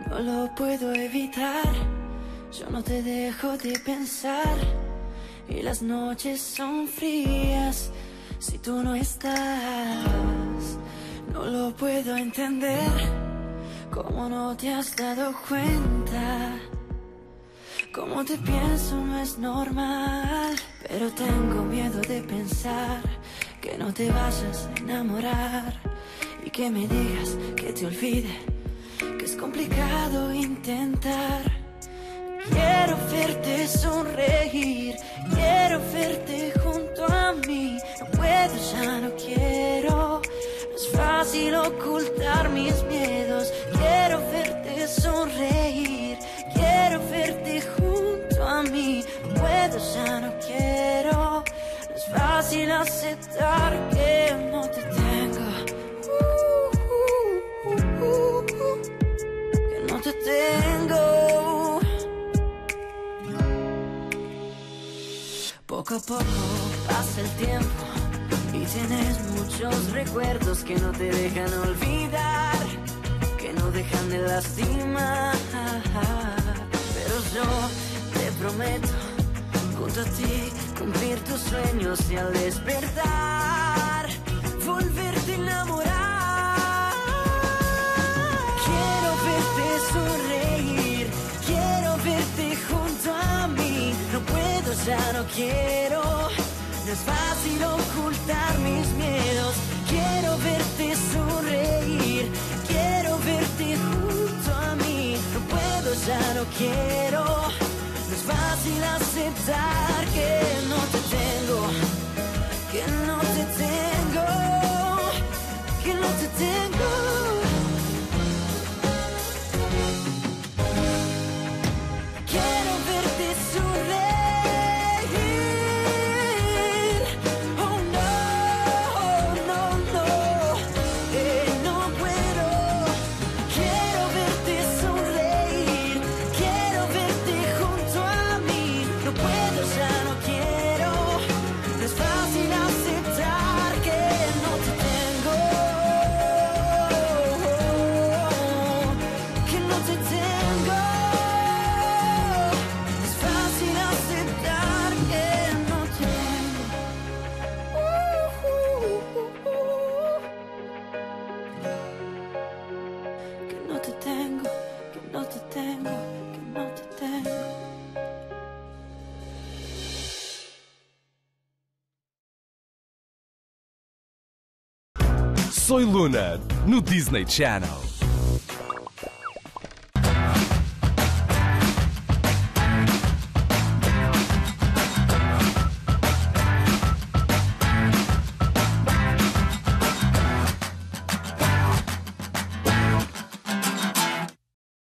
no lo puedo evitar. Yo no te dejo de pensar y las noches son frías si tú no estás. No lo puedo entender, cómo no te has dado cuenta. Cómo te pienso no es normal, pero tengo miedo de pensar que no te vayas a enamorar y que me digas que te olvide, que es complicado intentar. Quiero verte sonreír, quiero verte junto a mí. No puedo, ya no quiero. No es fácil ocultar mis miedos. Quiero verte sonreír, quiero verte junto a mí. No puedo, ya no quiero. No es fácil aceptar que no te tengo. Que no te tengo. Poco a poco pasa el tiempo y tienes muchos recuerdos que no te dejan olvidar, que no dejan de lastimar. Pero yo te prometo, junto a ti, cumplir tus sueños y al despertar, volverte a enamorar. Quiero verte sonreír, quiero verte junto a mí. No puedo, ya no quiero. No es fácil ocultar mis miedos. Quiero verte sonreír, quiero verte junto a mí. No puedo, ya no quiero. No es fácil aceptar que no te tengo, que no te tengo, que no te tengo. Quiero verte sonreír. Soy Luna, no Disney Channel.